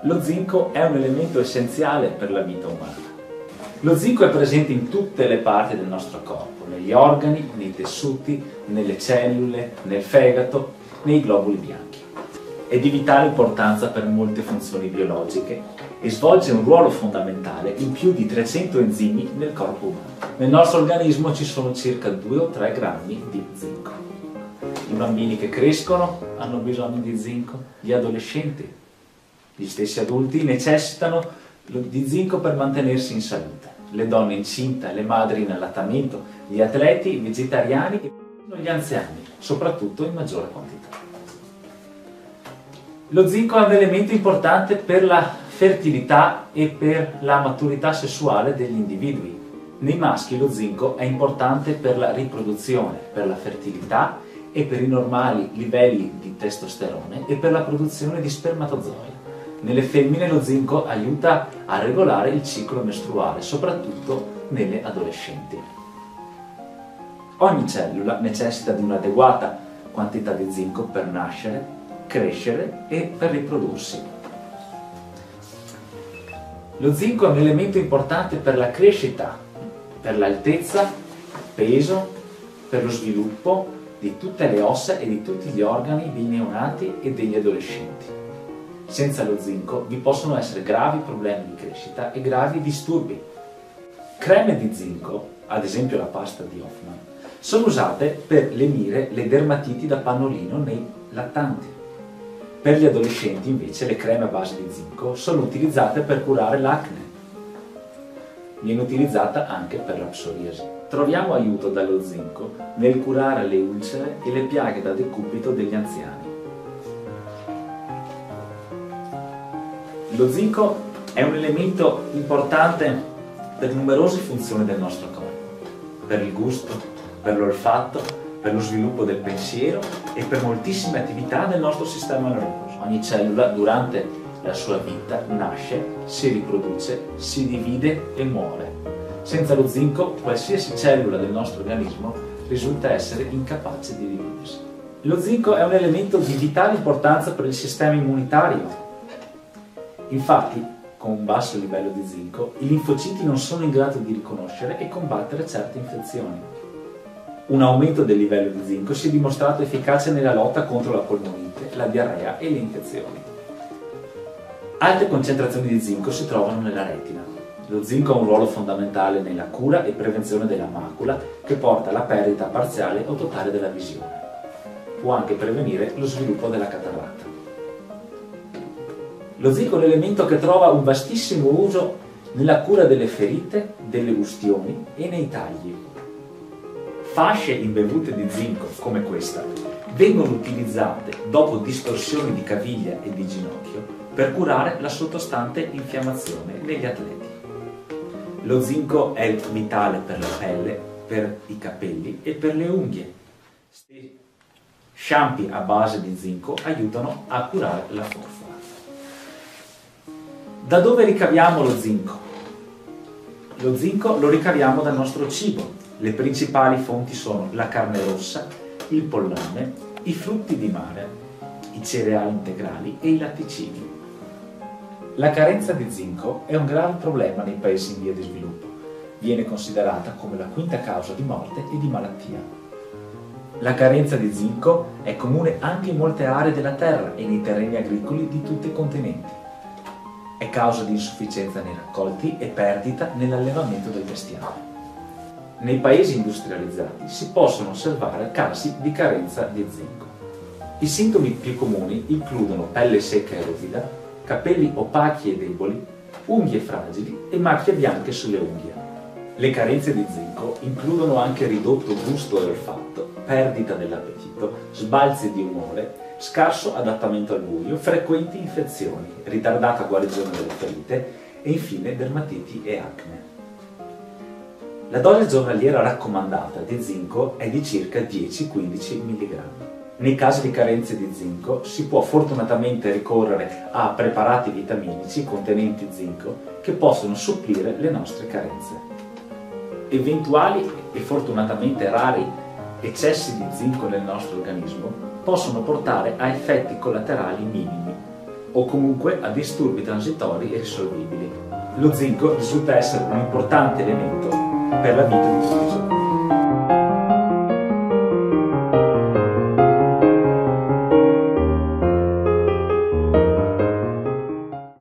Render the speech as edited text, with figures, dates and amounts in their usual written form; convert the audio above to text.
Lo zinco è un elemento essenziale per la vita umana. Lo zinco è presente in tutte le parti del nostro corpo, negli organi, nei tessuti, nelle cellule, nel fegato, nei globuli bianchi. È di vitale importanza per molte funzioni biologiche e svolge un ruolo fondamentale in più di 300 enzimi nel corpo umano. Nel nostro organismo ci sono circa 2 o 3 grammi di zinco. I bambini che crescono hanno bisogno di zinco, gli adolescenti, gli stessi adulti necessitano di zinco per mantenersi in salute. Le donne incinte, le madri in allattamento, gli atleti, i vegetariani e gli anziani, soprattutto in maggiore quantità. Lo zinco è un elemento importante per la fertilità e per la maturità sessuale degli individui. Nei maschi lo zinco è importante per la riproduzione, per la fertilità e per i normali livelli di testosterone e per la produzione di spermatozoi. Nelle femmine lo zinco aiuta a regolare il ciclo mestruale, soprattutto nelle adolescenti. Ogni cellula necessita di un'adeguata quantità di zinco per nascere, crescere e per riprodursi. Lo zinco è un elemento importante per la crescita, per l'altezza, peso, per lo sviluppo di tutte le ossa e di tutti gli organi dei neonati e degli adolescenti. Senza lo zinco vi possono essere gravi problemi di crescita e gravi disturbi. Creme di zinco, ad esempio la pasta di Hoffman, sono usate per lenire le dermatiti da pannolino nei lattanti. Per gli adolescenti invece le creme a base di zinco sono utilizzate per curare l'acne. Viene utilizzata anche per la psoriasi. Troviamo aiuto dallo zinco nel curare le ulcere e le piaghe da decubito degli anziani. Lo zinco è un elemento importante per numerose funzioni del nostro corpo, per il gusto, per l'olfatto, per lo sviluppo del pensiero e per moltissime attività del nostro sistema nervoso. Ogni cellula durante la sua vita nasce, si riproduce, si divide e muore. Senza lo zinco qualsiasi cellula del nostro organismo risulta essere incapace di dividersi. Lo zinco è un elemento di vitale importanza per il sistema immunitario. Infatti, con un basso livello di zinco, i linfociti non sono in grado di riconoscere e combattere certe infezioni. Un aumento del livello di zinco si è dimostrato efficace nella lotta contro la polmonite, la diarrea e le infezioni. Alte concentrazioni di zinco si trovano nella retina. Lo zinco ha un ruolo fondamentale nella cura e prevenzione della macula, che porta alla perdita parziale o totale della visione. Può anche prevenire lo sviluppo della cataratta. Lo zinco è un elemento che trova un vastissimo uso nella cura delle ferite, delle ustioni e nei tagli. Fasce imbevute di zinco, come questa, vengono utilizzate dopo distorsioni di caviglia e di ginocchio per curare la sottostante infiammazione negli atleti. Lo zinco è vitale per la pelle, per i capelli e per le unghie. Shampoo a base di zinco aiutano a curare la forfora. Da dove ricaviamo lo zinco? Lo zinco lo ricaviamo dal nostro cibo. Le principali fonti sono la carne rossa, il pollame, i frutti di mare, i cereali integrali e i latticini. La carenza di zinco è un grave problema nei paesi in via di sviluppo. Viene considerata come la quinta causa di morte e di malattia. La carenza di zinco è comune anche in molte aree della terra e nei terreni agricoli di tutti i continenti. È causa di insufficienza nei raccolti e perdita nell'allevamento del bestiame. Nei paesi industrializzati si possono osservare casi di carenza di zinco. I sintomi più comuni includono pelle secca e ruvida, capelli opachi e deboli, unghie fragili e macchie bianche sulle unghie. Le carenze di zinco includono anche ridotto gusto e olfatto, perdita dell'appetito, sbalzi di umore, scarso adattamento al buio, frequenti infezioni, ritardata guarigione delle ferite e infine dermatiti e acne. La dose giornaliera raccomandata di zinco è di circa 10-15 mg. Nei casi di carenze di zinco si può fortunatamente ricorrere a preparati vitaminici contenenti zinco che possono supplire le nostre carenze. Eventuali e fortunatamente rari eccessi di zinco nel nostro organismo possono portare a effetti collaterali minimi, o comunque a disturbi transitori e risolvibili. Lo zinco risulta essere un importante elemento per la vita di tutti i giorni.